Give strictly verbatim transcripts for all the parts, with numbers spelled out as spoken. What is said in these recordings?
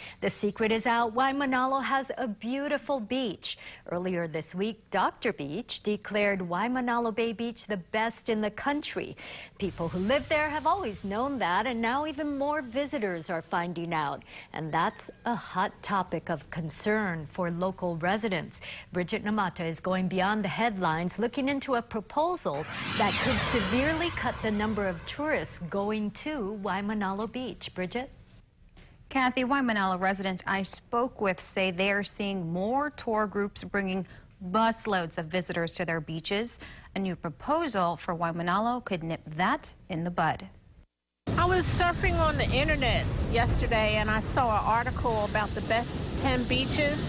The secret is out. Waimanalo has a beautiful beach. Earlier this week, Doctor Beach declared Waimanalo Bay Beach the best in the country. People who live there have always known that, and now even more visitors are finding out. And that's a hot topic of concern for local residents. Bridget Namata is going beyond the headlines, looking into a proposal that could severely cut the number of tourists going to Waimanalo Beach. Bridget? Kathy, Waimanalo residents I spoke with say they are seeing more tour groups bringing busloads of visitors to their beaches. A new proposal for Waimanalo could nip that in the bud. I was surfing on the internet yesterday and I saw an article about the best ten beaches,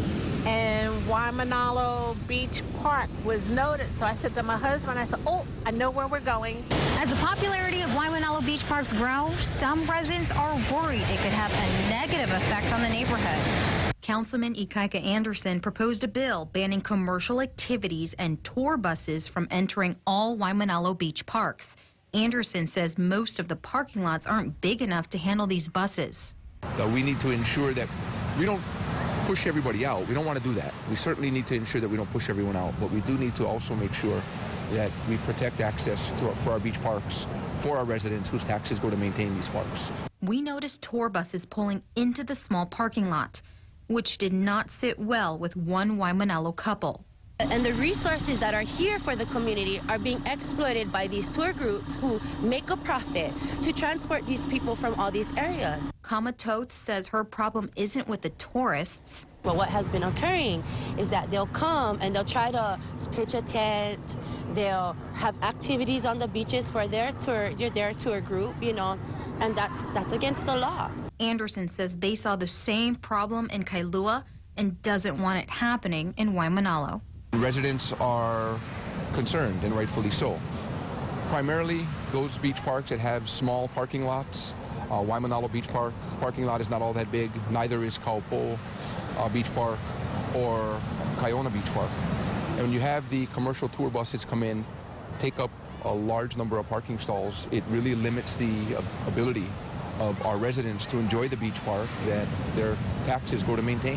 and Waimanalo Beach Park was noted. So I said to my husband, I said, oh, I know where we're going. As the popularity of Waimanalo Beach Parks grow, some residents are worried it could have a negative effect on the neighborhood. Councilman Ikaika Anderson proposed a bill banning commercial activities and tour buses from entering all Waimanalo Beach parks. Anderson says most of the parking lots aren't big enough to handle these buses. Uh, we need to ensure that we don't push everybody out. We don't want to do that. We certainly need to ensure that we don't push everyone out, but we do need to also make sure that we protect access to our, for our beach parks for our residents whose taxes go to maintain these parks. We noticed tour buses pulling into the small parking lot, which did not sit well with one Waimanalo couple. And the resources that are here for the community are being exploited by these tour groups who make a profit to transport these people from all these areas. Kama Toth says her problem isn't with the tourists. Well, what has been occurring is that they'll come and they'll try to pitch a tent. They'll have activities on the beaches for their tour, their tour group, you know, and that's that's against the law. Anderson says they saw the same problem in Kailua and doesn't want it happening in Waimanalo. Residents are concerned, and rightfully so. Primarily those beach parks that have small parking lots. Uh, Waimanalo Beach Park parking lot is not all that big. Neither is Kaupo uh, Beach Park or Kaiona Beach Park. And when you have the commercial tour buses come in, take up a large number of parking stalls, it really limits the ability of our residents to enjoy the beach park that their taxes go to maintain.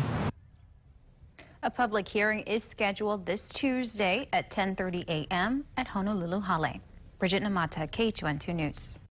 A public hearing is scheduled this Tuesday at ten thirty a m at Honolulu Hale. Bridget Namata, K two N two News.